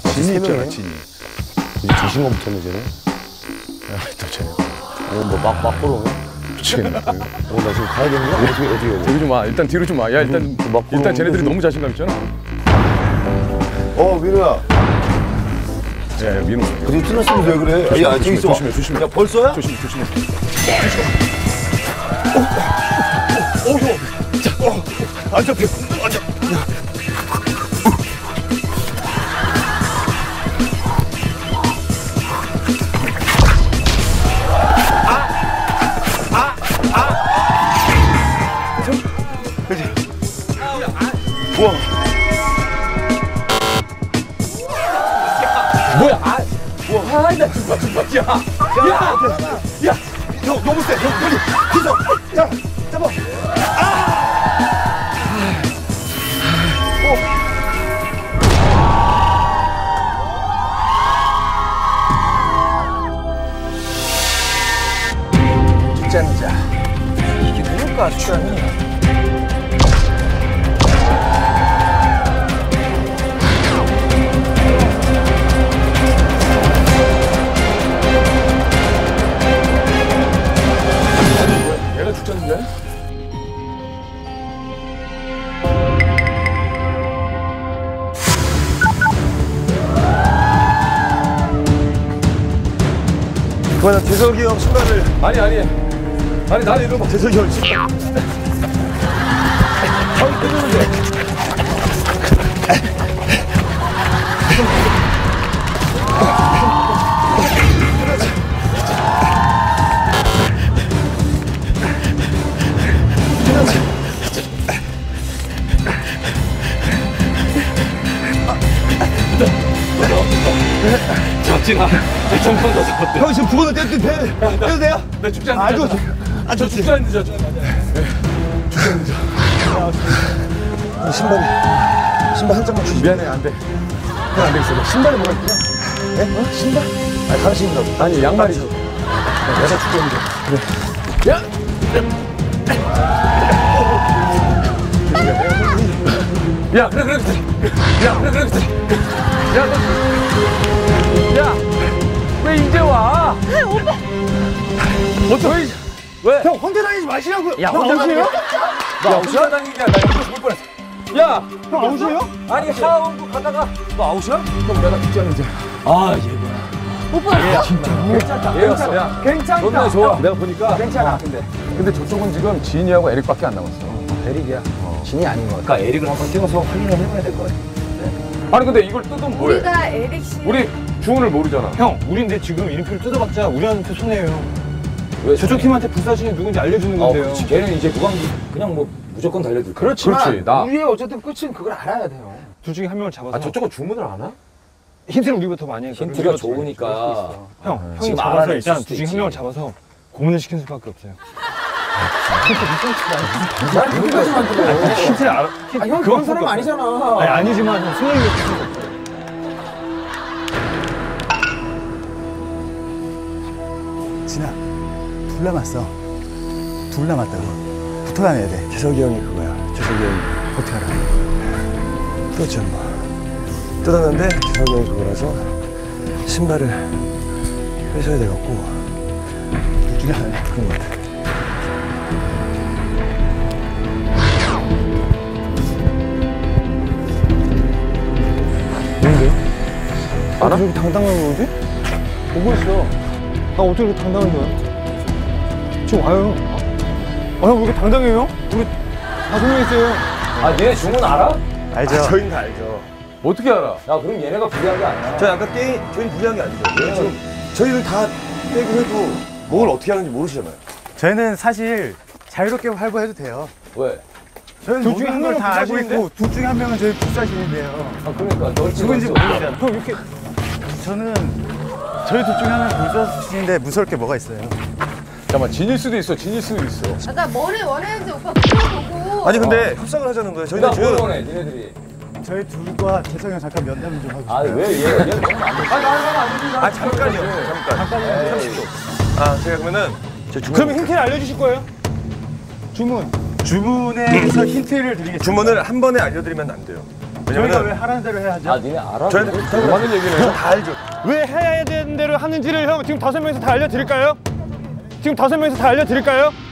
진이 있잖아, 진이. 이제 자신감 붙었네, 쟤는. 야, 또 쟤네. 뭐 막 보러 오네? 미치겠네. 나 지금 가야 되는 거야? 어떻게 해야 돼? 저기 좀 와. 일단 뒤로 좀 와. 야, 일단 쟤네들이 너무 자신감 있잖아. 민호야. 야, 민호. 그래, 틀렸으면 왜 그래? 야, 저기 있어. 조심해. 야, 벌써야? 조심해. 앉아, 앉아. 우와. 뭐야? 우와. 나 죽어. 야. 형, 너무 세. 형, 빨리. 뒤져. 야, 잡아. 죽자는 자. 이게 누굴까, 죽자니? 얘가 죽자는데? 그만, 재석이 형 신발을. 아니 나는 이러고 재석이 형 신발. 형 끊으면 돼. 잡지나. 좀만 더 잡았대. 형 지금 부고는 떼도 돼요? 나 죽지 않는다. 저 죽지 않는다. 죽지 않는다. 신발 한 장만 주시. 미안해, 안 돼. 그냥 안 되겠어. 너 신발에 뭐가 있구나. 네? 신발? 아니, 당신이라고. 아니, 양말이죠. 내가 죽겠는데. 그래. 야! 야, 그래. 야, 왜 이제 와? 오빠. 어쩌? 왜? 형, 혼자 다니지 마시라고요. 야, 아웃이에요? 나 혼자 다니는 게 아니라 나 옆에 죽을 뻔했어. 야, 형 아웃이에요? 아니 샤워하고 가다가 너 아웃이야? 형 내가 죽지 않는지. 아, 얘구나. 오빠. 진짜. 얘였어. 야, 괜찮다. 너네 좋아. 내가 보니까. 괜찮아. 근데 저쪽은 지금 지인이하고 에릭밖에 안 남았어. 에릭이야. 진이 아닌 것 같아. 그러니까 에릭을 한번 띄워서 확인을 해봐야 될 것 같아. 아니 근데 이걸 뜯으면 뭐해? 우리가 에릭 씨. 우리 주문을 모르잖아. 형, 우린데 지금 이름표를 뜯어봤자 우리한테 손해예요. 왜? 저쪽 팀한테 불사신이 누군지 알려주는 건데요. 그렇지. 걔는 이제 무관기 그냥 뭐 무조건 달려들 거야. 그렇지. 나. 우리의 어쨌든 끝은 그걸 알아야 돼요. 둘 중에 한 명을 잡아서. 아 저쪽은 주문을 안 하? 힌트를 우리가 더 많이 하니까. 힌트가 좋으니까. 형, 형이 지금 잡아서 알아낼 일단 수도 둘 중에 있지. 한 명을 잡아서 고문을 시키는 수밖에 없어요. 힌트를 알아. 아, 형 그런 사람 아니잖아. 아니, 아니지만 형 승리를 위해 수밖에 없어요. 진아, 둘 남았어. 둘 남았다고. 붙어 다녀야 돼. 재석이 형이 그거야. 재석이 형이 어떻게 알아? 뜯었지 뭐. 뜯었는데 재석이 형이 그거라서 신발을 뺏어야 돼갖고. 둘 중에 하나야. 그런 것 같아. 뭔데요? 알아? 어떻게 당당한 거지? 보고 있어. 아, 어떻게 이렇게 당당한 거야? 지금 와요. 아, 형, 왜 이렇게 당당해요? 우리 5명 있어요. 아, 얘네 주문 알아? 알죠? 저희는 다 알죠. 어떻게 알아? 야, 그럼 얘네가 불리한 게 아니야. 저희 아까 저희는 불리한 게 아니죠. 지금 저희를 다 빼고 해도 뭘 어떻게 하는지 모르시잖아요. 저희는 사실 자유롭게 활보해도 돼요. 왜? 저희는 둘 중에 한 모든 걸 명은 다 알고 불사신인데? 있고 둘 중에 한 명은 저희 불사신인데요. 아, 그러니까 널 누군지 찍었어. 모르잖아. 형, 이렇게. 저는 저희 둘 중에 하나는 불사신인데 무서울 게 뭐가 있어요? 잠깐만 진일 수도 있어. 나 뭐를 원하는지 오빠 물어보고. 아니 근데 협상을 하자는 거예요. 나 저희는 뭘 원해, 니네들이. 저희 둘과 재성이 형 잠깐 면담 좀 하고 아, 싶어요. 왜 얘 너무 안 돼. 아 잠깐요. 잠깐. 30초. 아 제가 그러면은 그러면 힌트를 알려주실 거예요? 주문. 주문에서 힌트를 드리겠습니다. 주문을 한 번에 알려드리면 안 돼요. 저희가 왜 하라는 대로 해야죠? 아, 니네 알아? 저희는 맞는 얘기는 다 알죠. 왜 해야 되는 대로 하는지를 형 지금 5명이서 다 알려드릴까요? 지금 5명이서 다 알려드릴까요?